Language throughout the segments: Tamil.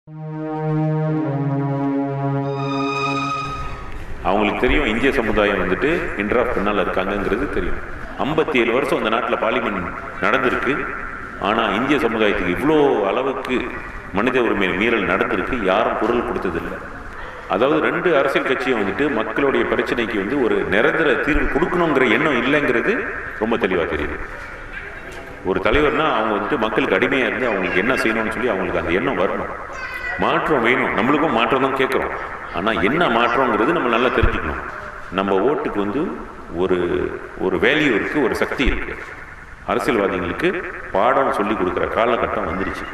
அவங்களுக்கு தெரியும் இந்திய சமுதாயம் வந்துட்டு இன்ட்ராஃப்ட் பின்னால் இருக்காங்கங்கிறது தெரியும். 57 வருஷம் அந்த நாட்டில் பார்லிமெண்ட் நடந்திருக்கு. ஆனால் இந்திய சமுதாயத்துக்கு இவ்வளோ அளவுக்கு மனித உரிமை மீறல் நடந்திருக்கு, யாரும் குரல் கொடுத்ததில்லை. அதாவது 2 அரசியல் கட்சியும் வந்துட்டு மக்களுடைய பிரச்சனைக்கு வந்து ஒரு நிரந்தர தீர்வு கொடுக்கணுங்கிற எண்ணம் இல்லைங்கிறது ரொம்ப தெளிவாக தெரியுது. ஒரு தலைவர்னா அவங்க வந்துட்டு மக்களுக்கு அடிமையாக இருந்து அவங்களுக்கு என்ன செய்யணும்னு சொல்லி அவங்களுக்கு அந்த எண்ணம் வரணும். மாற்றம் வேணும், நம்மளுக்கும் மாற்றம் தான் கேட்குறோம். ஆனால் என்ன மாற்றங்கிறது நம்ம நல்லா தெரிஞ்சுக்கணும். நம்ம ஓட்டுக்கு வந்து ஒரு ஒரு வேல்யூ இருக்குது, ஒரு சக்தி இருக்குது. அரசியல்வாதிகளுக்கு பாடம் சொல்லி கொடுக்குற காலகட்டம் வந்துருச்சு.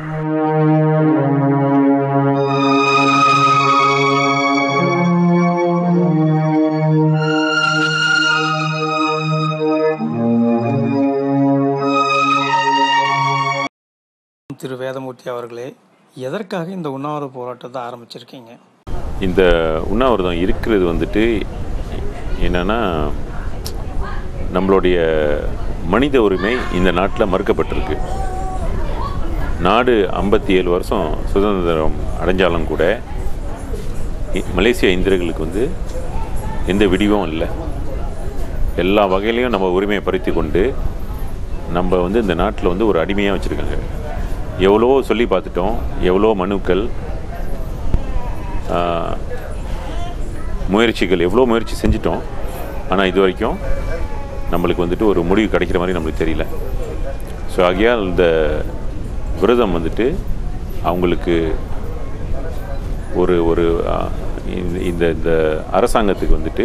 திரு வேதமூர்த்தி அவர்களே, எதற்காக இந்த உண்ணாவிரத போராட்டத்தை ஆரம்பிச்சிருக்கீங்க? இந்த உண்ணாவிரதம் இருக்கிறது வந்துட்டு என்னென்னா, நம்மளுடைய மனித உரிமை இந்த நாட்டில் மறுக்கப்பட்டிருக்கு. நாடு 57 வருஷம் சுதந்திரம் அடைஞ்சாலும் கூட மலேசிய இந்தியர்களுக்கு வந்து எந்த விடிவும் இல்லை. எல்லா வகையிலையும் நம்ம உரிமையை பறித்து கொண்டு நம்ம வந்து இந்த நாட்டில் வந்து ஒரு அடிமையாக வச்சுருக்காங்க. எவ்வளோ சொல்லி பார்த்துட்டோம், எவ்வளோ மனுக்கள், முயற்சிகள், எவ்வளோ முயற்சி செஞ்சிட்டோம். ஆனால் இது வரைக்கும் நம்மளுக்கு வந்துட்டு ஒரு முடிவு கிடைக்கிற மாதிரி நம்மளுக்கு தெரியல. ஸோ ஆகையால் இந்த விரதம் வந்துட்டு அவங்களுக்கு ஒரு ஒரு இந்த இந்த அரசாங்கத்துக்கு வந்துட்டு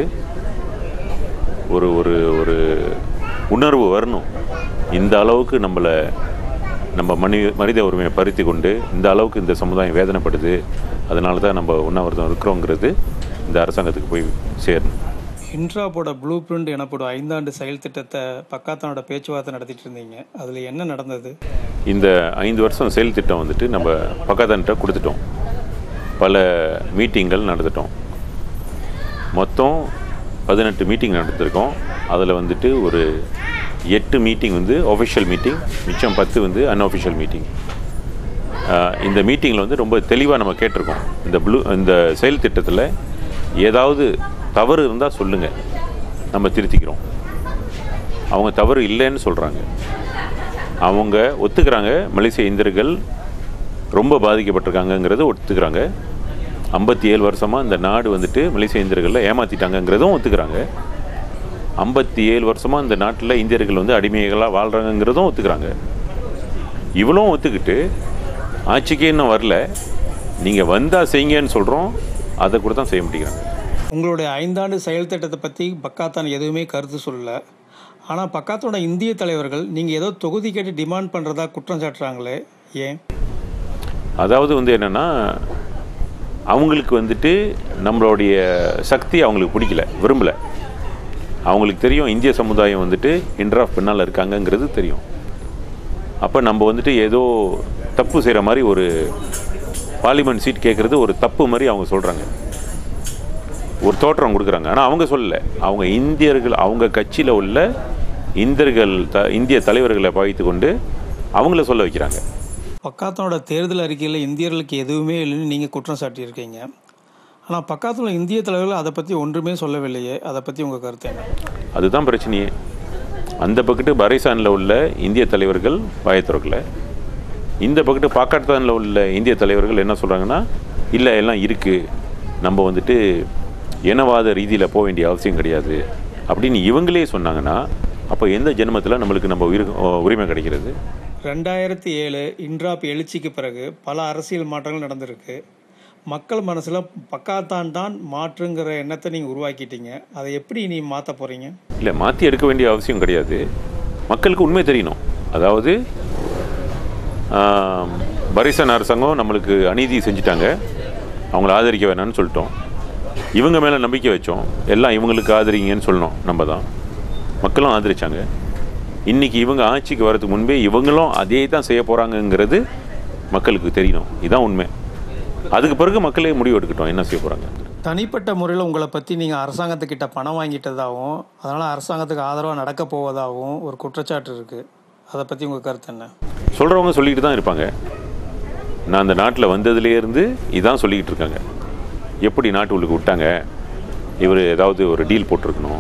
ஒரு ஒரு ஒரு உணர்வு வரணும். இந்த அளவுக்கு நம்ம மனித உரிமையை பறித்து கொண்டு இந்த அளவுக்கு இந்த சமுதாயம் வேதனைப்படுது, அதனால தான் நம்ம உண்ணாவிரதம் இருக்கிறோங்கிறது இந்த அரசாங்கத்துக்கு போய் சேரணும். இன்ட்ராப்போட ப்ளூ பிரிண்ட் எனப்படும் 5 ஆண்டு செயல் திட்டத்தை பக்காத்தானோட பேச்சுவார்த்தை நடத்திட்டு இருந்தீங்க. அதில் என்ன நடந்தது? இந்த 5 வருஷம் செயல் திட்டம் வந்துட்டு நம்ம பக்காத்தான்கிட்ட கொடுத்துட்டோம். பல மீட்டிங்கள் நடத்திட்டோம். மொத்தம் 18 மீட்டிங் நடத்திருக்கோம். அதில் வந்துட்டு ஒரு 8 மீட்டிங் வந்து ஆஃபிஷியல் மீட்டிங், மிச்சம் 10 வந்து அன்ஆஃபிஷியல் மீட்டிங். இந்த மீட்டிங்கில் வந்து ரொம்ப தெளிவாக நம்ம கேட்டிருக்கோம். இந்த செயல் திட்டத்தில் ஏதாவது தவறு இருந்தால் சொல்லுங்கள், நம்ம திருத்திக்கிறோம். அவங்க தவறு இல்லைன்னு சொல்கிறாங்க. அவங்க ஒத்துக்கிறாங்க, மலேசிய இந்தியர்கள் ரொம்ப பாதிக்கப்பட்டிருக்காங்கங்கிறத ஒத்துக்கிறாங்க. 57 வருஷமாக இந்த நாடு வந்துட்டு மலேசிய இந்தியர்களில் ஏமாற்றிட்டாங்கங்கிறதும் ஒத்துக்கிறாங்க. 57 வருஷமாக இந்த நாட்டில் இந்தியர்கள் வந்து அடிமைகளாக வாழ்கிறாங்கிறதும் ஒத்துக்கிறாங்க. இவ்வளோ ஒத்துக்கிட்டு ஆட்சிக்கே இன்னும் வரல, நீங்கள் வந்தால் செய்யுங்கன்னு சொல்கிறோம், அதை கூட தான் செய்ய மாட்டேங்கிறாங்க. உங்களுடைய 5 ஆண்டு செயல் திட்டத்தை பற்றி பக்காத்தான் எதுவுமே கருத்து சொல்லலை. ஆனால் பக்காத்தோட இந்திய தலைவர்கள் நீங்கள் ஏதோ தொகுதி கேட்டு டிமாண்ட் பண்ணுறதா குற்றம் சாட்டுறாங்களே, ஏன்? அதாவது வந்து என்னென்னா, அவங்களுக்கு வந்துட்டு நம்மளுடைய சக்தி அவங்களுக்கு பிடிக்கல, விரும்பலை. அவங்களுக்கு தெரியும் இந்திய சமுதாயம் வந்துட்டு இன்ட்ராஃப்ட் பின்னால் இருக்காங்கங்கிறது தெரியும். அப்போ நம்ம வந்துட்டு ஏதோ தப்பு செய்கிற மாதிரி ஒரு பார்லிமெண்ட் சீட் கேட்குறது ஒரு தப்பு மாதிரி அவங்க சொல்கிறாங்க, ஒரு தோற்றம் கொடுக்குறாங்க. ஆனால் அவங்க சொல்லலை. அவங்க இந்தியர்கள், அவங்க கட்சியில் உள்ள இந்திய தலைவர்களை பாய்த்து கொண்டு அவங்கள சொல்ல வைக்கிறாங்க. பக்காத்தனோட தேர்தல் அறிக்கையில் இந்தியர்களுக்கு எதுவுமே இல்லைன்னு நீங்கள் குற்றம் சாட்டியிருக்கீங்க. ஆனால் பக்காத்தில் இந்திய தலைவர்கள் அதை பற்றி ஒன்றுமே சொல்லவில்லையே, அதை பற்றி உங்கள் கருத்து என்ன? அதுதான் பிரச்சனையே. அந்த பக்கத்து பரைசானில் உள்ள இந்திய தலைவர்கள் வாயை திறக்கல. இந்த பக்கத்து பாகிஸ்தானில் உள்ள இந்திய தலைவர்கள் என்ன சொல்கிறாங்கன்னா, இல்லை எல்லாம் இருக்குது, நம்ம வந்துட்டு இனவாத ரீதியில் போக வேண்டிய அவசியம் கிடையாது அப்படின்னு இவங்களே சொன்னாங்கன்னா, அப்போ எந்த ஜென்மத்தில் நம்மளுக்கு நம்ம உரிமை கிடைக்கிறது? 2007 இன்ட்ராப் எழுச்சிக்கு பிறகு பல அரசியல் மாற்றங்கள் நடந்திருக்கு. மக்கள் மனசில் பக்காத்தான் தான் மாற்றுங்கிற எண்ணத்தை நீங்கள் உருவாக்கிட்டீங்க. அதை எப்படி நீ மாற்ற போகிறீங்க? இல்லை, மாற்றி எடுக்க வேண்டிய அவசியம் கிடையாது. மக்களுக்கு உண்மை தெரியணும். அதாவது பரிசன் அரசாங்கம் நம்மளுக்கு அநீதி செஞ்சுட்டாங்க, அவங்கள ஆதரிக்க வேணான்னு சொல்லிட்டோம். இவங்க மேலே நம்பிக்கை வச்சோம், எல்லாம் இவங்களுக்கு ஆதரிங்கன்னு சொல்லணும். நம்ம தான் மக்களும் ஆதரித்தாங்க. இன்றைக்கி இவங்க ஆட்சிக்கு வரதுக்கு முன்பே இவங்களும் அதே தான் செய்ய போகிறாங்கங்கிறது மக்களுக்கு தெரியணும். இதுதான் உண்மை. அதுக்கு பிறகு மக்களே முடிவு எடுக்கட்டும் என்ன செய்ய போகிறாங்க. தனிப்பட்ட முறையில் உங்களை பற்றி நீங்கள் அரசாங்கத்துக்கிட்ட பணம் வாங்கிட்டதாகவும் அதனால் அரசாங்கத்துக்கு ஆதரவாக நடக்க போவதாகவும் ஒரு குற்றச்சாட்டு இருக்குது. அதை பற்றி உங்கள் கருத்து என்ன? சொல்கிறவங்க சொல்லிட்டு தான் இருப்பாங்க. நான் அந்த நாட்டில் வந்ததுலேருந்து இதான் சொல்லிக்கிட்டு இருக்காங்க. எப்படி நாட்டுக்குள்ளுக்கு விட்டாங்க, இவர் ஏதாவது ஒரு டீல் போட்டிருக்கணும்.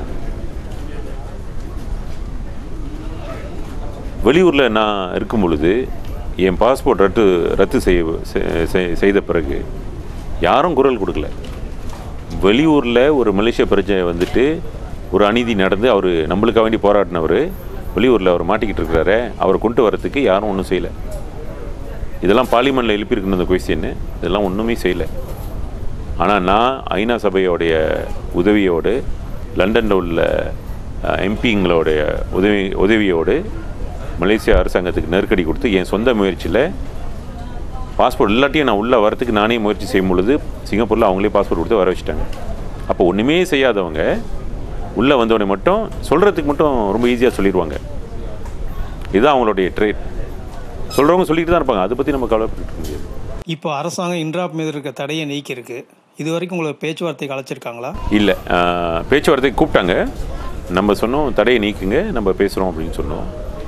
வெளியூரில் நான் இருக்கும் பொழுது என் பாஸ்போர்ட் ரத்து செய்த பிறகு யாரும் குரல் கொடுக்கல. வெளியூரில் ஒரு மலேசிய பிரஜை வந்துட்டு ஒரு அநீதி நடந்து அவர் நம்மளுக்காக வேண்டி போராடினவர் வெளியூரில் அவர் மாட்டிக்கிட்டு இருக்கிறாரு, அவரை கொண்டு வரத்துக்கு யாரும் ஒன்றும் செய்யலை. இதெல்லாம் பார்லிமெண்ட்டில் எழுப்பியிருக்கணும் இந்த கொஸ்டின்னு, இதெல்லாம் ஒன்றுமே செய்யலை. ஆனால் நான் ஐநா சபையோடைய உதவியோடு லண்டனில் உள்ள எம்பிங்களோடைய உதவியோடு மலேசியா அரசாங்கத்துக்கு நெருக்கடி கொடுத்து என் சொந்த முயற்சியில் பாஸ்போர்ட் இல்லாட்டியும் நான் உள்ளே வரத்துக்கு நானே முயற்சி செய்யும் பொழுது சிங்கப்பூரில் அவங்களே பாஸ்போர்ட் கொடுத்து வர வச்சுட்டாங்க. அப்போ ஒன்றுமே செய்யாதவங்க உள்ளே வந்தவொடனே மட்டும் சொல்கிறதுக்கு மட்டும் ரொம்ப ஈஸியாக சொல்லிடுவாங்க. இதுதான் அவங்களுடைய ட்ரேட். சொல்கிறவங்க சொல்லிட்டு தான் இருப்பாங்க, அதை பற்றி நம்ம கவலைப்பட்டு முடியாது. இப்போ அரசாங்கம் இன்ட்ராப் மீது இருக்க தடையை நீக்கியிருக்கு. இது வரைக்கும் உங்களை பேச்சுவார்த்தைக்கு அழைச்சிருக்காங்களா? இல்லை, பேச்சுவார்த்தைக்கு கூப்பிட்டாங்க. நம்ம சொன்னோம் தடையை நீக்குங்க, நம்ம பேசுகிறோம் அப்படின்னு சொன்னோம்.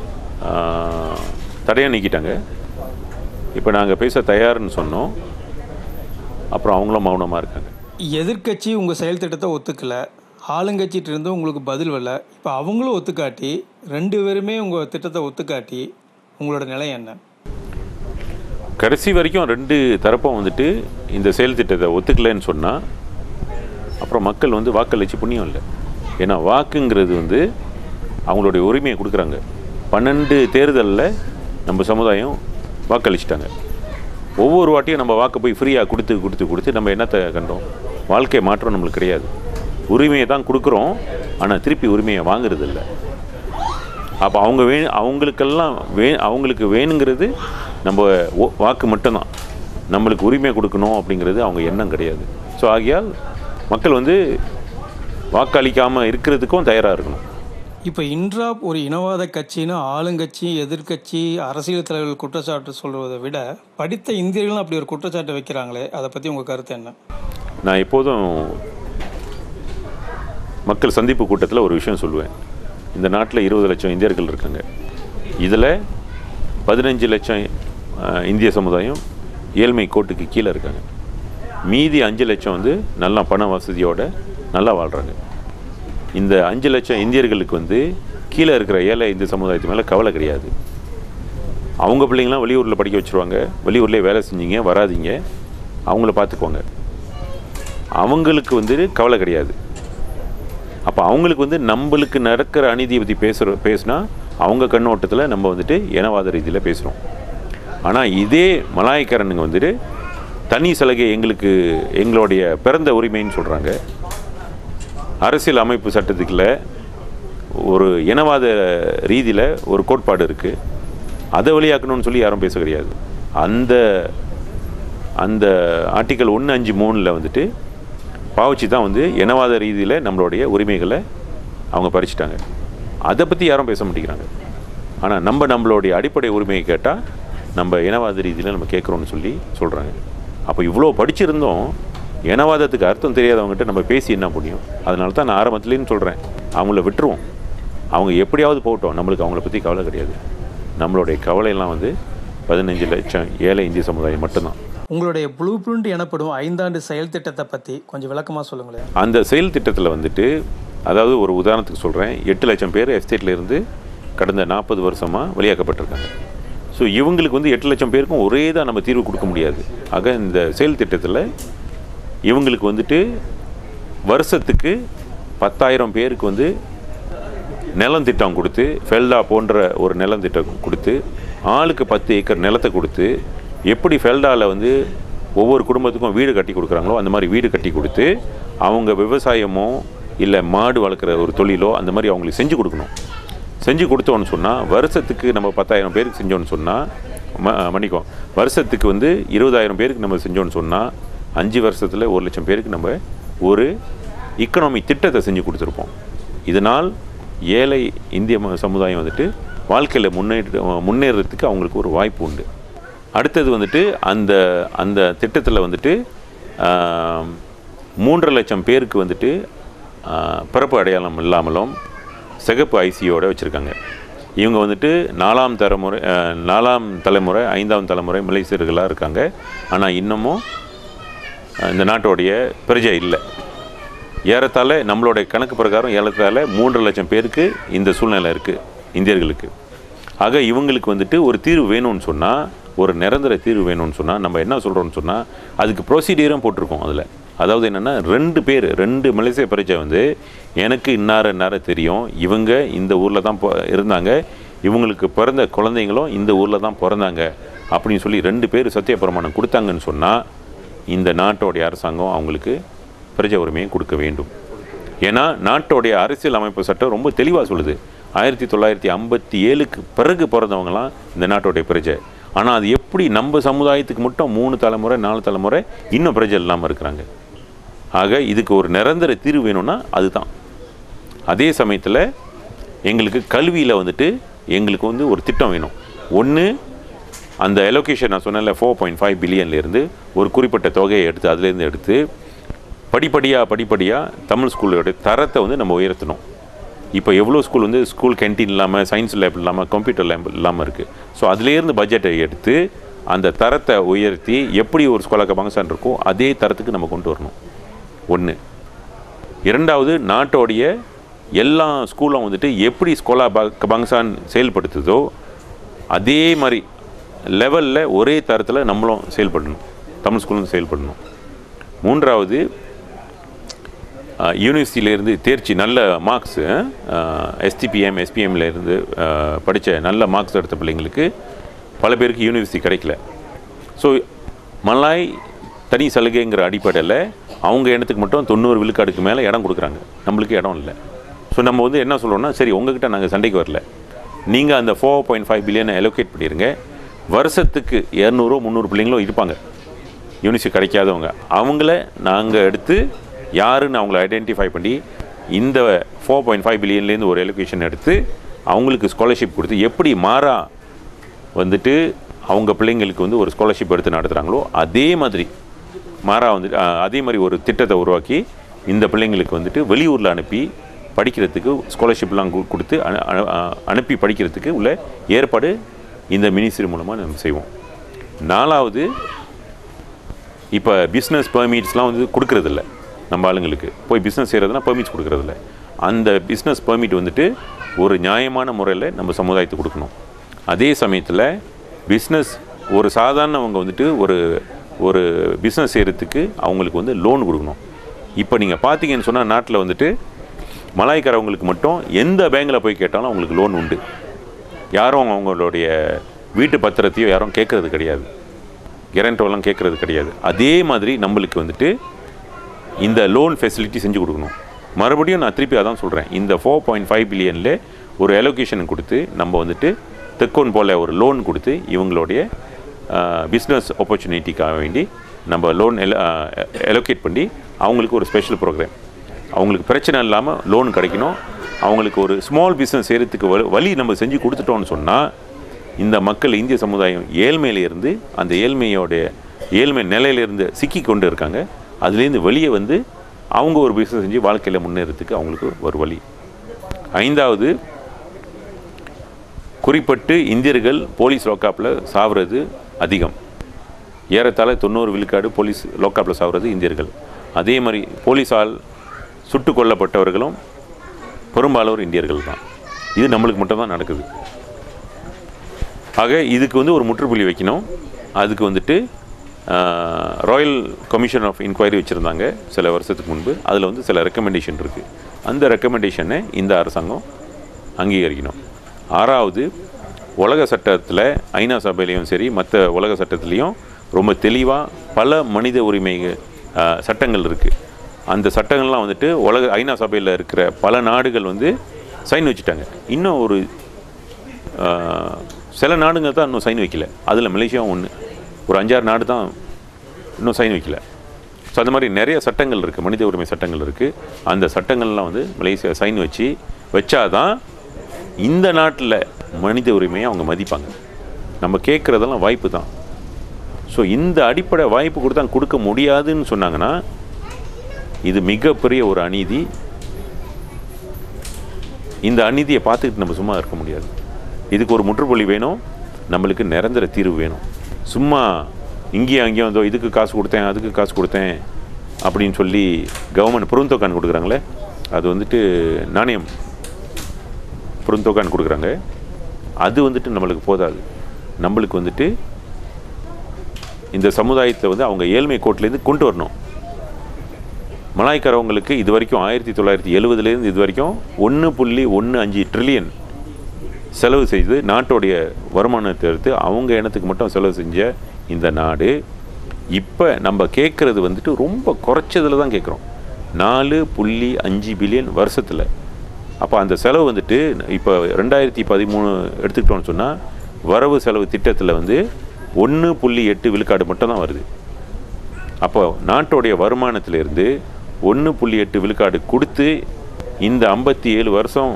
தடையை நீக்கிட்டாங்க. இப்போ நாங்கள் பேச தயார்னு சொன்னோம். அப்புறம் அவங்களும் மௌனமாக இருக்காங்க. எதிர்க்கட்சி உங்கள் செயல் திட்டத்தை ஒத்துக்கலை, ஆளுங்கட்சிகிட்ட இருந்து உங்களுக்கு பதில் வரல. இப்போ அவங்களும் ஒத்துக்காட்டி, 2 பேருமே உங்கள் திட்டத்தை ஒத்துக்காட்டி உங்களோட நிலை என்ன? கடைசி வரைக்கும் 2 தரப்பும் வந்துட்டு இந்த செயல் திட்டத்தை ஒத்துக்கலைன்னு சொன்னால் அப்புறம் மக்கள் வந்து வாக்களிச்சு புண்ணியம் இல்லை. ஏன்னா வாக்குங்கிறது வந்து அவங்களுடைய உரிமையை கொடுக்குறாங்க. 12 தேர்தலில் நம்ம சமுதாயம் வாக்களிச்சிட்டாங்க. ஒவ்வொரு வாட்டியும் நம்ம வாக்கு போய் ஃப்ரீயாக கொடுத்து நம்ம என்னத்தை கண்டோம்? வாழ்க்கை மாற்றம் நம்மளுக்கு கிடையாது. உரிமையை தான் கொடுக்குறோம், ஆனால் திருப்பி உரிமையை வாங்குறது இல்லை. அப்போ அவங்களுக்கு வேணுங்கிறது நம்ம வாக்கு மட்டும்தான். நம்மளுக்கு உரிமை கொடுக்கணும் அப்படிங்கிறது அவங்க எண்ணம் கிடையாது. ஸோ ஆகையால் மக்கள் வந்து வாக்களிக்காமல் இருக்கிறதுக்கும் தயாராக இருக்கணும். இப்போ இன்ட்ராப் ஒரு இனவாத கட்சின்னு ஆளுங்கட்சி, எதிர்க்கட்சி, அரசியல் தலைவர்கள் குற்றச்சாட்டு சொல்வதை விட படித்த இந்தியர்களும் அப்படி ஒரு குற்றச்சாட்டை வைக்கிறாங்களே, அதை பற்றி உங்கள் கருத்து என்ன? நான் எப்போதும் மக்கள் சந்திப்பு கூட்டத்தில் ஒரு விஷயம் சொல்லுவேன். இந்த நாட்டில் 20 லட்சம் இந்தியர்கள் இருக்காங்க. இதில் 15 லட்சம் இந்திய சமுதாயம் ஏழ்மை கோட்டுக்கு கீழே இருக்காங்க. மீதி 5 லட்சம் வந்து நல்லா பண வசதியோடு நல்லா வாழ்கிறாங்க. இந்த 5 லட்சம் இந்தியர்களுக்கு வந்து கீழே இருக்கிற ஏழை இந்திய சமுதாயத்து மேலே கவலை கிடையாது. அவங்க பிள்ளைங்களாம் வெளியூரில் படிக்க வச்சுருவாங்க, வெளியூர்லேயே வேலை செஞ்சீங்க வராதிங்க, அவங்கள பார்த்துக்குவாங்க. அவங்களுக்கு வந்து கவலை கிடையாது. அப்போ அவங்களுக்கு வந்து நம்மளுக்கு நடக்கிற அநீதியை பற்றி பேசுனா அவங்க கண்ணோட்டத்தில் நம்ம வந்துட்டு இனவாத ரீதியில் பேசுகிறோம். ஆனால் இதே மலாய்க்காரனுங்க வந்துட்டு தனி சலுகை எங்களுடைய பிறந்த உரிமைன்னு சொல்கிறாங்க. அரசியல் அமைப்பு சட்டத்துக்குள்ள ஒரு இனவாத ரீதியில் ஒரு கோட்பாடு இருக்குது, அதை வெளியாக்கணும்னு சொல்லி யாரும் பேச கிடையாது. அந்த ஆர்டிக்கல் 153 வந்துட்டு பாவச்சி தான் வந்து இனவாத ரீதியில் நம்மளுடைய உரிமைகளை அவங்க பறிச்சிட்டாங்க. அதை பற்றி யாரும் பேச மாட்டேங்கிறாங்க. ஆனால் நம்மளுடைய அடிப்படை உரிமையை கேட்டால் நம்ம இனவாத ரீதியில் நம்ம கேட்குறோன்னு சொல்லி சொல்கிறாங்க. அப்போ இவ்வளோ படிச்சிருந்தோம், இனவாதத்துக்கு அர்த்தம் தெரியாதவங்ககிட்ட நம்ம பேசி என்ன புண்ணியம்? அதனால தான் நான் ஆரம்பத்துலேன்னு சொல்கிறேன், அவங்கள விட்டுருவோம், அவங்க எப்படியாவது போகட்டும், நம்மளுக்கு அவங்கள பற்றி கவலை கிடையாது. நம்மளுடைய கவலையெல்லாம் வந்து 15 லட்சம் ஏழை இந்திய சமுதாயம் மட்டும்தான். உங்களுடைய ப்ளூ பிரிண்ட் எனப்படும் 5 ஆண்டு செயல் திட்டத்தை பற்றி கொஞ்சம் விளக்கமாக சொல்லுங்களேன். அந்த செயல் திட்டத்தில் வந்துட்டு, அதாவது ஒரு உதாரணத்துக்கு சொல்கிறேன், 8 லட்சம் பேர் எஸ்டேட்டில் இருந்து கடந்த 40 வருஷமாக வெளியாக்கப்பட்டிருக்காங்க. ஸோ இவங்களுக்கு வந்து 8 லட்சம் பேருக்கும் ஒரே தான் நம்ம தீர்வு கொடுக்க முடியாது. ஆக இந்த செயல் திட்டத்தில் இவங்களுக்கு வந்துட்டு வருஷத்துக்கு 10,000 பேருக்கு வந்து நிலம் திட்டம் கொடுத்து, ஃபெல்டா போன்ற ஒரு நிலம் திட்டம் கொடுத்து, ஆளுக்கு 10 ஏக்கர் நிலத்தை கொடுத்து, எப்படி ஃபெல்டாவில் வந்து ஒவ்வொரு குடும்பத்துக்கும் வீடு கட்டி கொடுக்குறாங்களோ அந்த மாதிரி வீடு கட்டி கொடுத்து, அவங்க விவசாயமோ இல்லை மாடு வளர்க்குற ஒரு தொழிலோ அந்த மாதிரி அவங்களுக்கு செஞ்சு கொடுக்கணும். செஞ்சு கொடுத்தோன்னு சொன்னால் வருஷத்துக்கு நம்ம 10,000 பேருக்கு செஞ்சோன்னு சொன்னால் வருஷத்துக்கு வந்து 20,000 பேருக்கு நம்ம செஞ்சோன்னு சொன்னால் 5 வருஷத்தில் 1 லட்சம் பேருக்கு நம்ம ஒரு இக்கனாமி திட்டத்தை செஞ்சு கொடுத்துருப்போம். இதனால் ஏழை இந்திய சமுதாயம் வந்துட்டு வாழ்க்கையில் முன்னேறதுக்கு அவங்களுக்கு ஒரு வாய்ப்பு உண்டு. அடுத்தது வந்துட்டு அந்த திட்டத்தில் வந்துட்டு 3.5 லட்சம் பேருக்கு வந்துட்டு பிறப்பு அடையாளம் இல்லாமலும் சிகப்பு ஐசியோடு வச்சுருக்காங்க. இவங்க வந்துட்டு 4ஆம் தலைமுறை 5ஆம் தலைமுறை மலேசியர்களாக இருக்காங்க. ஆனால் இன்னமும் இந்த நாட்டோடைய பிரஜை இல்லை. ஏறத்தாழ நம்மளுடைய கணக்கு பிரகாரம் ஏறத்தாழ 3 லட்சம் பேருக்கு இந்த சூழ்நிலை இருக்குது இந்தியர்களுக்கு. ஆக இவங்களுக்கு வந்துட்டு ஒரு தீர்வு வேணும்னு சொன்னால், ஒரு நிரந்தர தீர்வு வேணும்னு சொன்னால் நம்ம என்ன சொல்கிறோம்னு சொன்னால், அதுக்கு ப்ரொசீடியரும் போட்டிருக்கோம் அதில். அதாவது என்னென்னா 2 மலேசிய பிரஜை வந்து எனக்கு இன்னார தெரியும், இவங்க இந்த ஊரில் தான் இருந்தாங்க, இவங்களுக்கு பிறந்த குழந்தைங்களும் இந்த ஊரில் தான் பிறந்தாங்க அப்படின்னு சொல்லி 2 பேர் சத்திய பிரமாணம் கொடுத்தாங்கன்னு சொன்னால், இந்த நாட்டோடைய அரசாங்கம் அவங்களுக்கு பிரஜை உரிமையை கொடுக்க வேண்டும். ஏன்னா நாட்டோடைய அரசியல் அமைப்பு சட்டம் ரொம்ப தெளிவாக சொல்லுது, 1957க்கு பிறகு பிறந்தவங்களாம் இந்த நாட்டோடைய பிரஜை. ஆனால் அது எப்படி நம்ம சமுதாயத்துக்கு மட்டும் 3 தலைமுறை 4 தலைமுறை இன்னும் பிரஜை இல்லாமல் இருக்கிறாங்க. ஆக இதுக்கு ஒரு நிரந்தர தீர்வு வேணும்னா அதுதான். அதே சமயத்தில் எங்களுக்கு கல்வியில் வந்துட்டு எங்களுக்கு வந்து ஒரு திட்டம் வேணும். ஒன்று, அந்த எலோகேஷன் நான் சொன்னேன்ல 4.5 பில்லியன்லேருந்து ஒரு குறிப்பிட்ட தொகையை எடுத்து அதுலேருந்து எடுத்து படிப்படியாக தமிழ் ஸ்கூலோட தரத்தை வந்து நம்ம உயர்த்தணும். இப்போ எவ்வளோ ஸ்கூல் வந்து ஸ்கூல் கேன்டீன் இல்லாமல், சயின்ஸ் லேப் இல்லாமல், கம்ப்யூட்டர் லேப் இல்லாமல் இருக்குது. ஸோ அதுலேருந்து பட்ஜெட்டை எடுத்து அந்த தரத்தை உயர்த்தி எப்படி ஒரு ஸ்கூலாக கபாங்சான் இருக்கோ அதே தரத்துக்கு நம்ம கொண்டு வரணும். ஒன்று. இரண்டாவது, நாட்டோடைய எல்லா ஸ்கூலும் வந்துட்டு எப்படி ஸ்கூலா கபாங்சான் செயல்படுத்துதோ அதே மாதிரி லெவலில் ஒரே தரத்தில் நம்மளும் செயல்படணும், தமிழ் ஸ்கூலும் செயல்படணும். மூன்றாவது, யூனிவர்சிட்டியிலேருந்து தேர்ச்சி நல்ல மார்க்ஸு SPMலேருந்து படித்த நல்ல மார்க்ஸ் எடுத்த பிள்ளைங்களுக்கு பல பேருக்கு யூனிவர்சிட்டி கிடைக்கல. ஸோ மலாய் தனி சலுகைங்கிற அடிப்படையில் அவங்க இடத்துக்கு மட்டும் 90 விழுக்காடுக்கு மேலே இடம் கொடுக்குறாங்க, நம்மளுக்கு இடம் இல்லை. ஸோ நம்ம வந்து என்ன சொல்கிறோன்னா, சரி உங்ககிட்ட நாங்கள் சண்டைக்கு வரல, நீங்கள் அந்த 4.5 பில்லியனை அலோகேட் பண்ணிடுங்க, வருஷத்துக்கு 200-300 பிள்ளைங்களும் இருப்பாங்க யூனிவர்சிட்டி கிடைக்காதவங்க, அவங்கள நாங்கள் எடுத்து யாருன்னு அவங்கள ஐடென்டிஃபை பண்ணி இந்த 4.5 பில்லியன்லேருந்து ஒரு எலோகேஷன் எடுத்து அவங்களுக்கு ஸ்காலர்ஷிப் கொடுத்து எப்படி மாறா வந்துட்டு அவங்க பிள்ளைங்களுக்கு வந்து ஒரு ஸ்காலர்ஷிப் எடுத்து நடத்துகிறாங்களோ அதே மாதிரி மாறா வந்துட்டு அதே மாதிரி ஒரு திட்டத்தை உருவாக்கி இந்த பிள்ளைங்களுக்கு வந்துட்டு வெளியூரில் அனுப்பி படிக்கிறதுக்கு ஸ்காலர்ஷிப்லாம் கொடுத்து அனுப்பி படிக்கிறதுக்கு உள்ள ஏற்பாடு இந்த மினிஸ்ட்ரி மூலமாக நம்ம செய்வோம். 4வது, இப்போ பிஸ்னஸ் பெர்மிட்ஸ்லாம் வந்து கொடுக்குறதில்ல நம்ம ஆளுங்களுக்கு. போய் பிஸ்னஸ் செய்கிறதுனா பெர்மிட்ஸ் கொடுக்குறதில்ல. அந்த பிஸ்னஸ் பெர்மிட் வந்துட்டு ஒரு நியாயமான முறையில் நம்ம சமுதாயத்துக்கு கொடுக்கணும். அதே சமயத்தில் பிஸ்னஸ் ஒரு சாதாரணவங்க வந்துட்டு ஒரு பிஸ்னஸ் செய்கிறதுக்கு அவங்களுக்கு வந்து லோன் கொடுக்கணும். இப்போ நீங்கள் பார்த்தீங்கன்னு சொன்னால் நாட்டில் வந்துட்டு மலாய்க்காரவங்களுக்கு மட்டும் எந்த பேங்கில் போய் கேட்டாலும் அவங்களுக்கு லோன் உண்டு. யாரும் அவங்களுடைய வீட்டு பத்திரத்தையோ யாரும் கேட்குறது கிடையாது, கேரண்டோலாம் கேட்குறது கிடையாது. அதே மாதிரி நம்மளுக்கு வந்துட்டு இந்த லோன் ஃபெசிலிட்டி செஞ்சு கொடுக்கணும். மறுபடியும் நான் திருப்பி அதான் சொல்கிறேன், இந்த 4.5 பில்லியனில் ஒரு அலோகேஷன் கொடுத்து நம்ம வந்துட்டு தெக்கோன் போல் ஒரு லோன் கொடுத்து இவங்களுடைய பிஸ்னஸ் ஆப்பர்ச்சுனிட்டிக்காக வேண்டி நம்ம லோன் அலோகேட் பண்ணி அவங்களுக்கு ஒரு ஸ்பெஷல் ப்ரோக்ராம், அவங்களுக்கு பிரச்சனை இல்லாமல் லோன் கிடைக்கணும், அவங்களுக்கு ஒரு ஸ்மால் பிஸ்னஸ் செய்கிறதுக்கு வழி நம்ம செஞ்சு கொடுத்துட்டோன்னு சொன்னால் இந்த மக்கள், இந்திய சமுதாயம் ஏழ்மையிலேருந்து அந்த ஏழ்மை நிலையிலேருந்து சிக்கி கொண்டு இருக்காங்க, அதுலேருந்து வெளியே வந்து அவங்க ஒரு பிஸ்னஸ் செஞ்சு வாழ்க்கையில் முன்னேறதுக்கு அவங்களுக்கு ஒரு வழி. 5வது, குறிப்பிட்டு இந்தியர்கள் போலீஸ் லோக்காப்பில் சாவுறது அதிகம். ஏறத்தாழ 90 விழுக்காடு போலீஸ் லோக்காப்பில் சாவுறது இந்தியர்கள். அதே மாதிரி போலீஸால் சுட்டு கொல்லப்பட்டவர்களும் பெரும்பாலோர் இந்தியர்கள் தான். இது நம்மளுக்கு மட்டும்தான் நடக்குது. ஆக இதுக்கு வந்து ஒரு முற்றுப்புள்ளி வைக்கணும். அதுக்கு வந்துட்டு ராயல் கமிஷன் ஆஃப் இன்கொயரி வச்சுருந்தாங்க சில வருஷத்துக்கு முன்பு. அதில் வந்து சில ரெக்கமெண்டேஷன் இருக்குது. அந்த ரெக்கமெண்டேஷனை இந்த அரசாங்கம் அங்கீகரிக்கணும். 6வது, உலக சட்டத்தில் ஐநா சபையிலையும் சரி மற்ற உலக சட்டத்துலேயும் ரொம்ப தெளிவாக பல மனித உரிமை சட்டங்கள் இருக்குது. அந்த சட்டங்கள்லாம் வந்துட்டு ஐநா சபையில் இருக்கிற பல நாடுகள் வந்து சைன் வச்சுட்டாங்க. இன்னும் ஒரு சில நாடுங்க தான் இன்னும் சைன் வைக்கல. அதில் மலேசியாவும் ஒன்று, ஒரு 5-6 நாடு தான் இன்னும் சைன் வைக்கல. ஸோ அந்த மாதிரி நிறைய சட்டங்கள் இருக்குது, மனித உரிமை சட்டங்கள் இருக்குது. அந்த சட்டங்கள்லாம் வந்து மலேசியா சைன் வச்சாதான் இந்த நாட்டில் மனித உரிமையை அவங்க மதிப்பாங்க. நம்ம கேட்குறதெல்லாம் வாய்ப்பு தான். ஸோ இந்த அடிப்படை வாய்ப்பு கொடுக்க முடியாதுன்னு சொன்னாங்கன்னா இது மிகப்பெரிய ஒரு அநீதி. இந்த அநீதியை பார்த்துக்கிட்டு நம்ம சும்மா இருக்க முடியாது. இதுக்கு ஒரு முற்றுப்புள்ளி வேணும், நம்மளுக்கு நிரந்தர தீர்வு வேணும். சும்மா இங்கேயும் அங்கேயும் வந்தோ இதுக்கு காசு கொடுத்தேன் அதுக்கு காசு கொடுத்தேன் அப்படின்னு சொல்லி கவர்மெண்ட் புறந்தொக்கான் கொடுக்குறாங்களே, அது வந்துட்டு நாணயம் புறந்தொக்கான் கொடுக்குறாங்க, அது வந்துட்டு நம்மளுக்கு போதாது. நம்மளுக்கு வந்துட்டு இந்த சமுதாயத்தை வந்து அவங்க ஏழ்மை கோட்டிலேருந்து கொண்டு வரணும். மலாய்க்காரவங்களுக்கு இது வரைக்கும் 1970 இது வரைக்கும் 1.15 ட்ரில்லியன் செலவு செய்து நாட்டோடைய வருமானத்தை எடுத்து அவங்க இனத்துக்கு மட்டும் செலவு செஞ்ச இந்த நாடு இப்போ நம்ம கேட்குறது வந்துட்டு ரொம்ப குறைச்சதில் தான் கேட்குறோம், 4.5 பில்லியன் வருஷத்தில். அப்போ அந்த செலவு வந்துட்டு இப்போ 2013 எடுத்துக்கிட்டோன்னு சொன்னால் வரவு செலவு திட்டத்தில் வந்து 1.8 விழுக்காடு மட்டும் தான் வருது. அப்போ நாட்டோடைய வருமானத்திலிருந்து 1.8 விழுக்காடு கொடுத்து இந்த 57 வருஷம்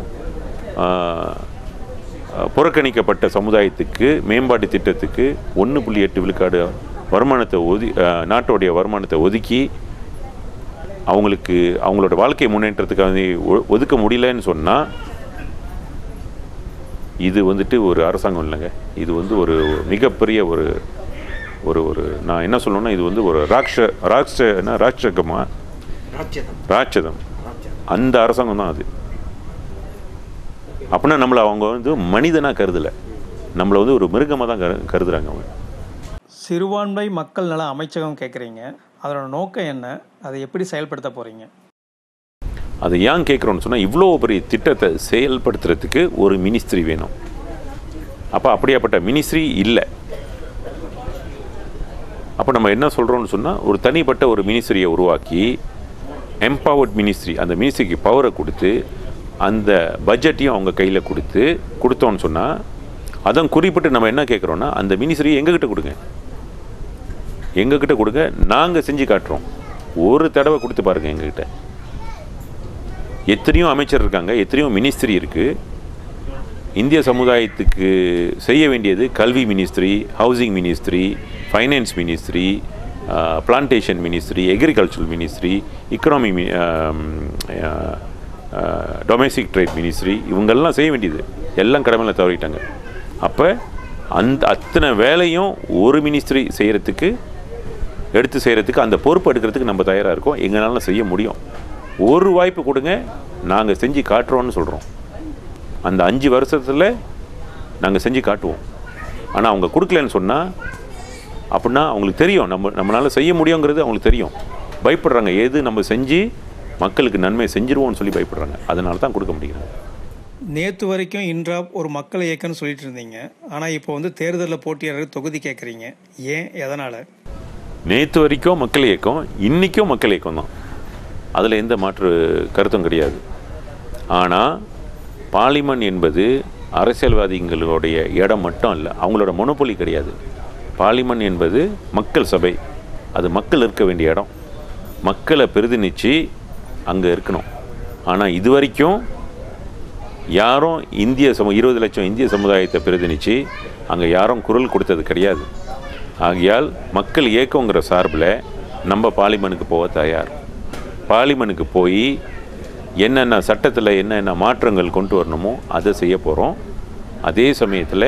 புறக்கணிக்கப்பட்ட சமுதாயத்துக்கு மேம்பாட்டு திட்டத்துக்கு 1.8 விழுக்காடு வருமானத்தை நாட்டோடைய வருமானத்தை ஒதுக்கி அவங்களுக்கு அவங்களோட வாழ்க்கை முன்னேற்றத்துக்காக ஒதுக்க முடியலன்னு சொன்னால் இது வந்துட்டு ஒரு அரசாங்கம் இல்லைங்க. இது வந்து ஒரு மிகப்பெரிய ஒரு ஒரு ஒரு நான் என்ன சொல்லணும்னா இது வந்து ஒரு ராட்சதம் அந்த அரசாங்கம் தான் அது. அப்படின்னா நம்மளை அவங்க வந்து மனிதனாக கருதலை, நம்மளை வந்து ஒரு மிருகமாக தான் கருதுறாங்க அவங்க. சிறுபான்மை மக்கள் நல அமைச்சகம் கேட்குறீங்க, அதோட நோக்கம் என்ன, அதை எப்படி செயல்படுத்த போகிறீங்க? அதை ஏன் கேட்குறோன்னு சொன்னால் இவ்வளோ பெரிய திட்டத்தை செயல்படுத்துறதுக்கு ஒரு மினிஸ்ட்ரி வேணும். அப்போ அப்படியாப்பட்ட மினிஸ்ட்ரி இல்லை. அப்போ நம்ம என்ன சொல்கிறோன்னு சொன்னால் ஒரு தனிப்பட்ட ஒரு மினிஸ்ட்ரியை உருவாக்கி எம்பவர்ட் மினிஸ்ட்ரி, அந்த மினிஸ்ட்ரிக்கு பவரை கொடுத்து அந்த பட்ஜெட்டையும் அவங்க கையில் கொடுத்தோன்னு சொன்னால் அதான் குறிப்பிட்டு நம்ம என்ன கேட்குறோன்னா அந்த மினிஸ்ட்ரி எங்ககிட்ட கொடுங்க, நாங்கள் செஞ்சு காட்டுறோம். ஒரு தடவை கொடுத்து பாருங்கள் எங்ககிட்ட. எத்தனையோ அமைச்சர் இருக்காங்க, எத்தனையோ மினிஸ்ட்ரி இருக்குது. இந்திய சமுதாயத்துக்கு செய்ய வேண்டியது கல்வி ministry, housing ministry, finance ministry, plantation ministry, agricultural ministry, economy, domestic trade ministry, இவங்கெல்லாம் செய்ய வேண்டியது எல்லாம் கடமையில் தவறிட்டாங்க. அப்போ அத்தனை வேலையும் ஒரு மினிஸ்ட்ரி எடுத்து செய்கிறதுக்கு அந்த பொறுப்பு எடுக்கிறதுக்கு நம்ம தயாராக இருக்கோம். எங்களால் செய்ய முடியும். ஒரு வாய்ப்பு கொடுங்க, நாங்கள் செஞ்சு காட்டுறோன்னு சொல்கிறோம். அந்த 5 வருஷத்தில் நாங்கள் செஞ்சு காட்டுவோம். ஆனால் அவங்க கொடுக்கலன்னு சொன்னால் அப்படின்னா அவங்களுக்கு தெரியும் நம்மளால் செய்ய முடியுங்கிறது அவங்களுக்கு தெரியும். பயப்படுறாங்க, எது நம்ம செஞ்சு மக்களுக்கு நன்மை செஞ்சிருவோம்னு சொல்லி பயப்படுறாங்க. அதனால தான் கொடுக்க முடியுறாங்க. நேற்று வரைக்கும் இன்ட்ராப் ஒரு மக்கள் இயக்கம்னு சொல்லிட்டு இருந்தீங்க, ஆனால் இப்போ வந்து தேர்தலில் போட்டியாளர்கள் தொகுதி கேட்குறீங்க, ஏன், எதனால்? நேற்று வரைக்கும் மக்கள் இயக்கம், இன்றைக்கும் மக்கள் இயக்கம் தான், அதில் எந்த மாற்று கருத்தும் கிடையாது. ஆனால் பார்லிமெண்ட் என்பது அரசியல்வாதிகளுடைய இடம் மட்டும் இல்லை, அவங்களோட மொனோபொலி கிடையாது. பார்லிமெண்ட் என்பது மக்கள் சபை, அது மக்கள் இருக்க வேண்டிய இடம், மக்களை பிரதிநிதிச்சு அங்கே இருக்கணும். ஆனால் இது வரைக்கும் யாரும் 20 லட்சம் இந்திய சமுதாயத்தை பிரதிநிதிச்சு அங்கே யாரும் குரல் கொடுத்தது கிடையாது. ஆகையால் மக்கள் இயக்கங்கிற சார்பில் நம்ம பார்லிமெண்ட்டுக்கு போக தயார். பார்லிமெண்ட்டுக்கு போய் என்னென்ன சட்டத்தில் என்னென்ன மாற்றங்கள் கொண்டு வரணுமோ அதை செய்ய போகிறோம். அதே சமயத்தில்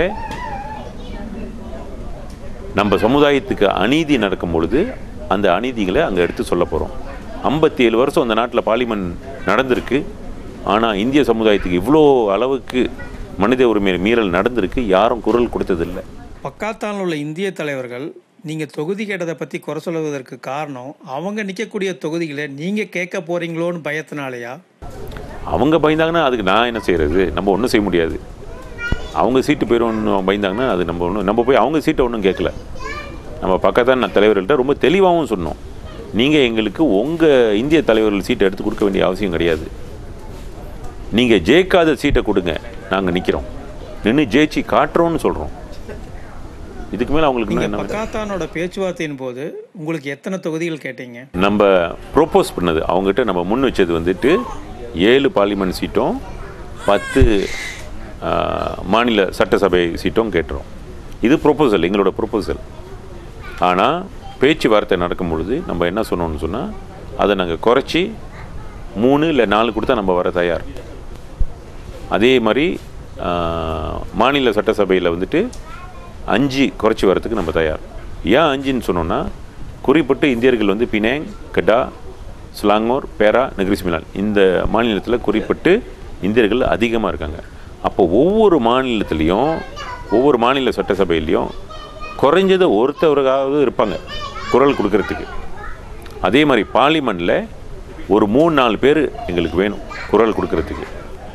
நம்ம சமுதாயத்துக்கு அநீதி நடக்கும் பொழுது அந்த அநீதிகளை அங்கே எடுத்து சொல்ல போகிறோம். 57 வருஷம் அந்த நாட்டில் பார்லிமெண்ட் நடந்திருக்கு. ஆனால் இந்திய சமுதாயத்துக்கு இவ்வளோ அளவுக்கு மனித உரிமை மீறல் நடந்திருக்கு, யாரும் குரல் கொடுத்ததில்லை. பக்காத்தானில் உள்ள இந்திய தலைவர்கள் நீங்கள் தொகுதி கேட்டதை பற்றி குறை சொல்வதற்கு காரணம் அவங்க நிற்கக்கூடிய தொகுதிகளை நீங்கள் கேட்க போகிறீங்களோன்னு பயத்தினாலையா? அவங்க பயந்தாங்கன்னா அதுக்கு நான் என்ன செய்கிறது? நம்ம ஒன்றும் செய்ய முடியாது. அவங்க சீட்டு போயிடும்னு பயந்தாங்கன்னா அது நம்ம போய் அவங்க சீட்டை ஒன்றும் கேட்கல. நம்ம பக்கத்தான் தலைவர்கள்ட்ட ரொம்ப தெளிவாகவும் சொன்னோம், நீங்கள் எங்களுக்கு உங்கள் இந்திய தலைவர்கள் சீட்டை எடுத்து கொடுக்க வேண்டிய அவசியம் கிடையாது. நீங்கள் ஜெயிக்காத சீட்டை கொடுங்க, நாங்கள் நிற்கிறோம், நின்று ஜெயிச்சு காட்டுறோன்னு சொல்கிறோம். இதுக்கு மேலே அவங்களுக்கு பக்காத்தானோட பேச்சுவார்த்தையின் போது உங்களுக்கு எத்தனை தொகுதிகள் கேட்டீங்க? நம்ம ப்ரொப்போஸ் பண்ணது அவங்ககிட்ட நம்ம முன் வச்சது வந்துட்டு 7 பார்லிமெண்ட் சீட்டும் 10 மாநில சட்டசபை சீட்டும் கேட்டுறோம். இது ப்ரொப்போசல், எங்களோட ப்ரொப்போசல். ஆனால் பேச்சுவார்த்தை நடக்கும் பொழுது நம்ம என்ன சொன்னோம்னு சொன்னால் அதை நாங்கள் குறைச்சி 3 இல்லை 4 கொடுத்தா நம்ம வர தயார். அதே மாதிரி மாநில சட்டசபையில் வந்துட்டு 5 குறைச்சி வரத்துக்கு நம்ம தயார். ஏன் 5ன்னு சொன்னோன்னா, குறிப்பிட்டு இந்தியர்கள் வந்து பினாங், கெடா, ஸ்லாங்கூர், பேரா, நெகிரி செமிலான் இந்த மாநிலத்தில் குறிப்பிட்டு இந்தியர்கள் அதிகமாக இருக்காங்க. அப்போ ஒவ்வொரு மாநிலத்துலேயும் ஒவ்வொரு மாநில சட்டசபையிலையும் குறைஞ்சது ஒருத்தவராவது இருப்பாங்க குரல் கொடுக்கறதுக்கு. அதே மாதிரி பார்லிமெண்ட்டில் ஒரு 3-4 பேர் எங்களுக்கு வேணும் குரல் கொடுக்கறதுக்கு.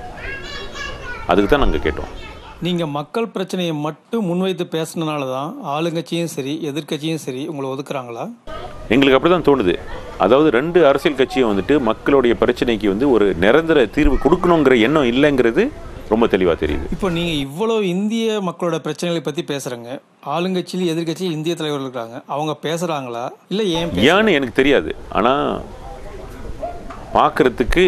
அதுக்கு தான் நாங்கள் கேட்டோம். நீங்கள் மக்கள் பிரச்சனையை மட்டும் முன்வைத்து பேசுனனால தான் ஆளுங்கட்சியும் சரி எதிர்க்கட்சியும் சரி உங்களை ஒதுக்குறாங்களா? எங்களுக்கு அப்படி தான் தோணுது. அதாவது 2 அரசியல் கட்சியும் வந்துட்டு மக்களுடைய பிரச்சனைக்கு வந்து ஒரு நிரந்தர தீர்வு கொடுக்கணுங்கிற எண்ணம் இல்லைங்கிறது ரொம்ப தெளிவாக தெரியுது. இப்போ நீங்கள் இவ்வளோ இந்திய மக்களோட பிரச்சனைகளை பற்றி பேசுகிறேங்க, ஆளுங்கட்சியிலும் எதிர்க்கட்சியும் இந்திய தலைவர்கள் இருக்காங்க, அவங்க பேசுகிறாங்களா இல்லை ஏன்னு எனக்கு தெரியாது. ஆனால் பார்க்குறதுக்கு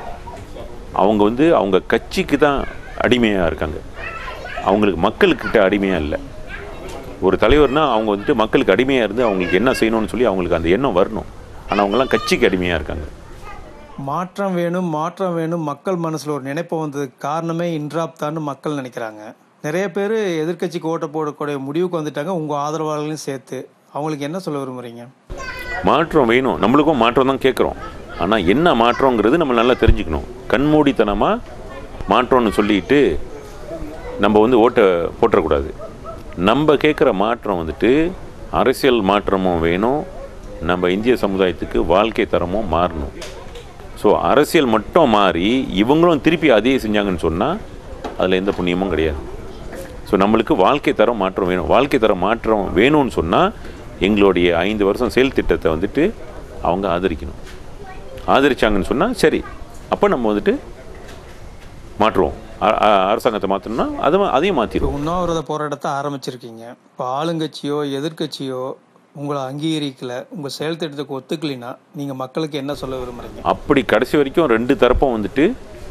அவங்க வந்து அவங்க கட்சிக்கு தான் அடிமையாக இருக்காங்க, அவங்களுக்கு மக்களுக்கிட்ட அடிமையாக இல்லை. ஒரு தலைவர்னால் அவங்க வந்துட்டு மக்களுக்கு அடிமையாக இருந்து அவங்களுக்கு என்ன செய்யணும்னு சொல்லி அவங்களுக்கு அந்த எண்ணம் வரணும். ஆனால் அவங்கெல்லாம் கட்சிக்கு அடிமையாக இருக்காங்க. மாற்றம் வேணும் மாற்றம் வேணும் மக்கள் மனசில் ஒரு நினைப்பு வந்ததுக்கு காரணமே இன்ட்ராப் தான் மக்கள் நினைக்கிறாங்க. நிறைய பேர் எதிர்க்கட்சிக்கு ஓட்ட போடக்கூடிய முடிவுக்கு வந்துட்டாங்க, உங்கள் ஆதரவாளர்களையும் சேர்த்து. அவங்களுக்கு என்ன சொல்ல விரும்புகிறீங்க? மாற்றம் வேணும், நம்மளுக்கும் மாற்றம் தான் கேட்குறோம். ஆனால் என்ன மாற்றங்கிறது நம்ம நல்லா தெரிஞ்சுக்கணும். கண்மூடித்தனமாக மாற்றம்னு சொல்லிட்டு நம்ம வந்து ஓட்டை போட்டுறக்கூடாது. நம்ம கேட்குற மாற்றம் வந்துட்டு அரசியல் மாற்றமும் வேணும், நம்ம இந்திய சமுதாயத்துக்கு வாழ்க்கை தரமும் மாறணும். ஸோ அரசியல் மட்டும் மாறி இவங்களும் திருப்பி அதே செஞ்சாங்கன்னு சொன்னால் அதில் எந்த புண்ணியமும் கிடையாது. ஸோ நம்மளுக்கு வாழ்க்கை தரம் மாற்றம் வேணும். வாழ்க்கை தரம் மாற்றம் வேணும்னு சொன்னால் எங்களுடைய 5 வருஷம் செயல் திட்டத்தை வந்துட்டு அவங்க ஆதரிக்கணும். ஆதரிச்சாங்கன்னு சொன்னால் சரி, அப்போ நம்ம வந்துட்டு மாற்றுவோம். அரசாங்கத்தை மாற்றணும்னா அதையும் மாற்றிடுவோம். உண்ணாவிரத போராட்டத்தை ஆரம்பிச்சிருக்கீங்க. இப்போ ஆளுங்கட்சியோ எதிர்க்கட்சியோ உங்களை அங்கீகரிக்கலை, உங்கள் செயல் திட்டத்துக்கு ஒத்துக்கலைன்னா நீங்கள் மக்களுக்கு என்ன சொல்ல விரும்புகிறீங்க? அப்படி கடைசி வரைக்கும் 2 தரப்பும் வந்துட்டு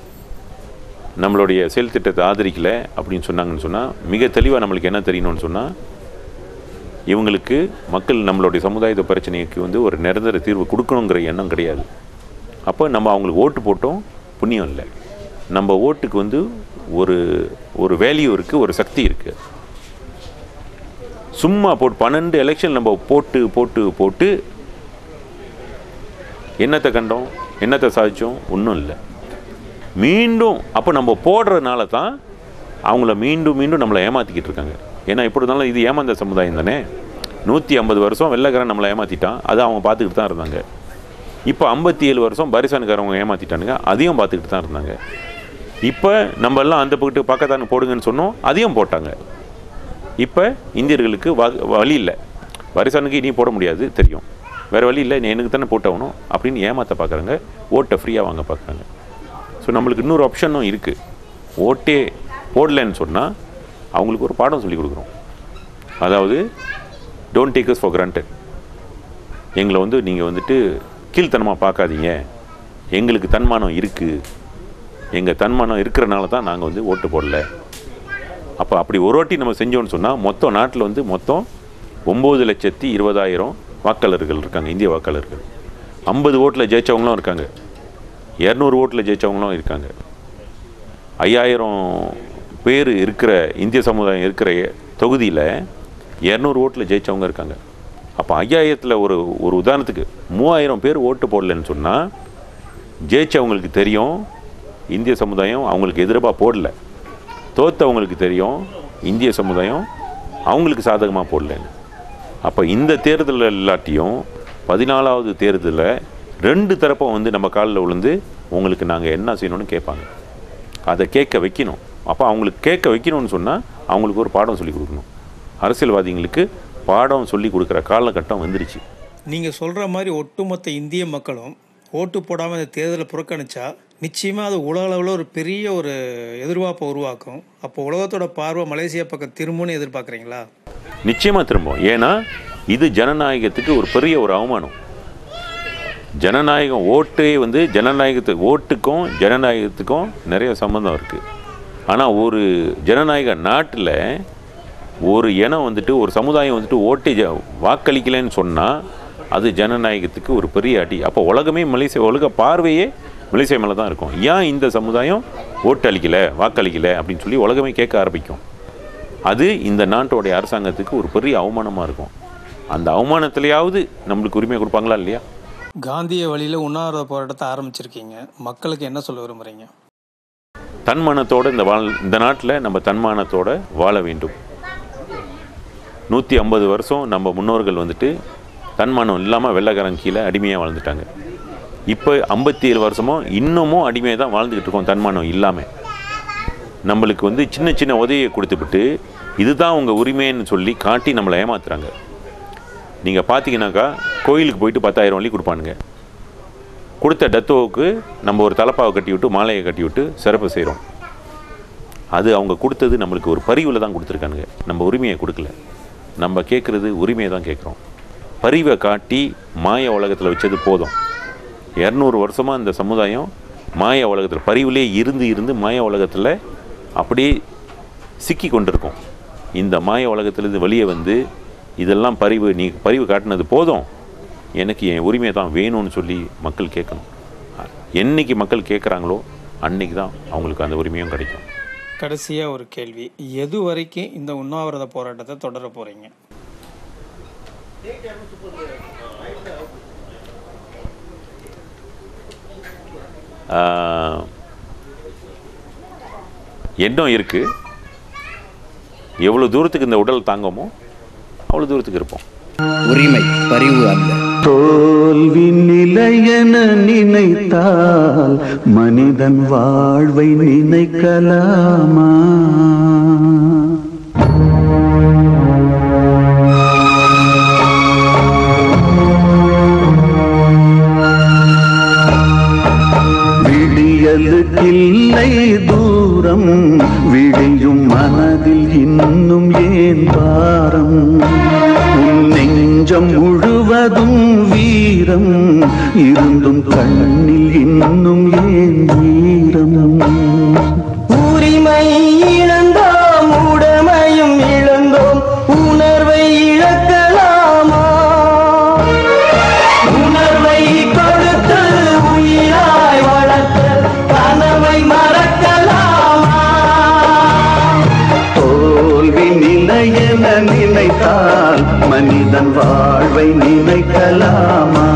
நம்மளுடைய செயல் திட்டத்தை ஆதரிக்கலை அப்படின்னு சொன்னாங்கன்னு சொன்னால் மிக தெளிவாக நம்மளுக்கு என்ன தெரியணும்னு சொன்னால், இவங்களுக்கு மக்கள் நம்மளுடைய சமுதாய பிரச்சனைக்கு வந்து ஒரு நிரந்தர தீர்வு கொடுக்கணுங்கிற எண்ணம் கிடையாது. அப்போ நம்ம அவங்களுக்கு ஓட்டு போட்டோம் புண்ணியம் இல்லை. நம்ம ஓட்டுக்கு வந்து ஒரு வேல்யூ இருக்குது, ஒரு சக்தி இருக்குது. சும்மா போட்டு 12 எலெக்ஷன் நம்ம போட்டு போட்டு போட்டு என்னத்தை கண்டோம், என்னத்தை சாதிச்சோம்? ஒன்றும் இல்லை. மீண்டும் அப்போ நம்ம போடுறதுனால தான் அவங்கள மீண்டும் மீண்டும் நம்மளை ஏமாற்றிக்கிட்டு இருக்காங்க. ஏன்னா எப்படி இருந்தாலும் இது ஏமாந்த சமுதாயம் தானே. 150 வருஷம் வெள்ளைக்காரன் நம்மளை ஏமாற்றிட்டான், அதை அவங்க பார்த்துக்கிட்டு தான் இருந்தாங்க. இப்போ 57 வருஷம் பரிசானுக்காரவங்க ஏமாற்றிட்டானுங்க, அதையும் பார்த்துக்கிட்டு தான் இருந்தாங்க. இப்போ நம்ம எல்லாம் அந்த பக்கத்தானு போடுங்கன்னு சொன்னோம், அதையும் போட்டாங்க. இப்போ இந்தியர்களுக்கு வழி இல்லை, வரிசானுக்கு இனி போட முடியாது தெரியும், வேறு வழி இல்லை, எனக்கு தானே போட்டாகணும் அப்படின்னு ஏமாற்ற பார்க்குறாங்க, ஓட்டை ஃப்ரீயாக வாங்க பார்க்குறாங்க. ஸோ நம்மளுக்கு இன்னொரு ஆப்ஷனும் இருக்குது. ஓட்டே போடலைன்னு சொன்னால் அவங்களுக்கு ஒரு பாடம் சொல்லி கொடுக்குறோம். அதாவது don't take us for granted. எங்களை வந்து நீங்கள் வந்துட்டு கீழ்த்தனமாக பார்க்காதீங்க, எங்களுக்கு தன்மானம் இருக்குது, எங்கள் தன்மானம் இருக்கிறனால தான் நாங்கள் வந்து ஓட்டு போடலை. அப்போ அப்படி ஒரு வாட்டி நம்ம செஞ்சோன்னு சொன்னால் மொத்தம் நாட்டில் வந்து மொத்தம் 9,20,000 வாக்காளர்கள் இருக்காங்க, இந்திய வாக்காளர்கள். 50 ஓட்டில் ஜெயித்தவங்களும் இருக்காங்க, 200 ஓட்டில் ஜெயித்தவங்களும் இருக்காங்க. 5,000 பேர் இருக்கிற இந்திய சமுதாயம் இருக்கிற தொகுதியில் 200 ஓட்டில் ஜெயித்தவங்க இருக்காங்க. அப்போ 5,000ல் ஒரு உதாரணத்துக்கு 3,000 பேர் ஓட்டு போடலன்னு சொன்னால் ஜெயித்தவங்களுக்கு தெரியும் இந்திய சமுதாயம் அவங்களுக்கு எதிர்ப்பாக போடலை, தோற்றவங்களுக்கு தெரியும் இந்திய சமுதாயம் அவங்களுக்கு சாதகமாக போடலன்னு. அப்போ இந்த தேர்தலில் இல்லாட்டியும் 14வது தேர்தலில் 2 தரப்பும் வந்து நம்ம காலில் விழுந்து உங்களுக்கு நாங்கள் என்ன செய்யணும்னு கேட்பாங்க. அதை கேட்க வைக்கணும். அப்போ அவங்களுக்கு கேட்க வைக்கணும்னு சொன்னால் அவங்களுக்கு ஒரு பாடம் சொல்லி கொடுக்கணும். அரசியல்வாதிகளுக்கு பாடம் சொல்லி கொடுக்குற காலகட்டம் வந்துருச்சு. நீங்கள் சொல்கிற மாதிரி ஒட்டுமொத்த இந்திய மக்களும் ஓட்டு போடாமல் இந்த தேர்தலை புறக்கணிச்சா நிச்சயமாக அது உலக அளவில் ஒரு பெரிய ஒரு எதிர்பார்ப்பை உருவாக்கும். அப்போ உலகத்தோட பார்வை மலேசியா பக்கம் திரும்பும்னு எதிர்பார்க்குறீங்களா? நிச்சயமாக திரும்பும். ஏன்னா இது ஜனநாயகத்துக்கு ஒரு பெரிய ஒரு அவமானம். ஜனநாயகம் ஓட்டே வந்து ஓட்டுக்கும் ஜனநாயகத்துக்கும் நிறைய சம்மந்தம் இருக்குது. ஆனால் ஒரு ஜனநாயக நாட்டில் ஒரு இனம் வந்துட்டு ஒரு சமுதாயம் வந்துட்டு ஓட்டை வாக்களிக்கலைன்னு சொன்னால் அது ஜனநாயகத்துக்கு ஒரு பெரிய அடி. அப்போ உலகமே மலேசியா உலக பார்வையே மலேசியா மேலே தான் இருக்கும். ஏன் இந்த சமுதாயம் ஓட்டு அளிக்கலை, வாக்களிக்கலை அப்படின்னு சொல்லி உலகமே கேட்க ஆரம்பிக்கும். அது இந்த நாட்டோடைய அரசாங்கத்துக்கு ஒரு பெரிய அவமானமாக இருக்கும். அந்த அவமானத்திலேயாவது நம்மளுக்கு உரிமை கொடுப்பாங்களா இல்லையா? காந்திய வழியில் உண்ணாவிரத போராட்டத்தை ஆரம்பிச்சிருக்கீங்க, மக்களுக்கு என்ன சொல்ல விரும்புகிறீங்க? தன்மானத்தோடு இந்த நாட்டில் நம்ம தன்மானத்தோடு வாழ வேண்டும். 150 வருஷம் நம்ம முன்னோர்கள் வந்துட்டு தன்மானம் இல்லாமல் வெள்ளைக்காரன் கீழே அடிமையாக வாழ்ந்துட்டாங்க. இப்போ 57 வருஷமும் இன்னமும் அடிமையாக தான் வாழ்ந்துக்கிட்டு இருக்கோம் தன்மானம் இல்லாமல். நம்மளுக்கு சின்ன சின்ன உதவியை கொடுத்துவிட்டு இதுதான் உங்கள் உரிமைன்னு சொல்லி காட்டி நம்மளை ஏமாத்துறாங்க. நீங்கள் பார்த்தீங்கன்னாக்கா கோயிலுக்கு போயிட்டு 10,000 வழி கொடுப்பானுங்க. கொடுத்த டத்தோவுக்கு நம்ம ஒரு தலப்பாவை கட்டி விட்டு மாலையை கட்டி விட்டு சிறப்பு செய்கிறோம். அது அவங்க கொடுத்தது நம்மளுக்கு ஒரு பரிவில் தான் கொடுத்துருக்கானுங்க, நம்ம உரிமையை கொடுக்கல. நம்ம கேட்குறது உரிமையை தான் கேட்குறோம். பரிவை காட்டி மாய உலகத்தில் வச்சது போதும். 200 வருஷமாக இந்த சமுதாயம் மாய உலகத்தில் பரிவிலே இருந்து மாய உலகத்தில் அப்படியே சிக்கி கொண்டிருக்கோம். இந்த மாய உலகத்திலிருந்து வெளியே இதெல்லாம் நீ பரிவு காட்டினது போதும், எனக்கு என் உரிமை தான் வேணும்னு சொல்லி மக்கள் கேட்கணும். என்னைக்கு மக்கள் கேட்குறாங்களோ அன்னைக்கு தான் அவங்களுக்கு அந்த உரிமையும் கிடைக்கும். கடைசியாக ஒரு கேள்வி, எது வரைக்கும் இந்த உண்ணாவிரத போராட்டத்தை தொடர போகிறீங்க? எண்ணம் இருக்குது. எவ்வளோ தூரத்துக்கு இந்த உடல் தாங்கமோ அவ்வளோ தூரத்துக்கு இருப்போம். உரிமை பரிவு அல்ல. தோல்வி நிலையென நினைத்தால் மனிதன் வாழ்வை நினைக்கலாமா? விடியலுக்கில்லை தூரம், விடியும் மனதில் இன்னும் ஏன் பாரம்? நெஞ்சம் முழுவதும் வீரம் இருந்தும் கண்ணில் இன்னும் ஏன் வீரம்? உரிமை இழந்தோம், உடமையும் இழந்தோம், உணர்வை இழக்கலாமா? உணர்வை கொடுத்து உயிராய் வளர்த்த கனவை மறக்கலாமா? தோல்வி நிலையென நினைத்தால் மனிதன் வாழ்வை நினைக்கலாமா?